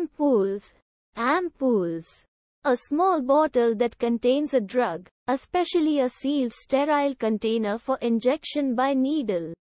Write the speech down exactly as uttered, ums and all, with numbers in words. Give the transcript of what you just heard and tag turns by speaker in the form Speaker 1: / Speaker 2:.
Speaker 1: Ampoules. Ampoules. A small bottle that contains a drug, especially a sealed sterile container for injection by needle.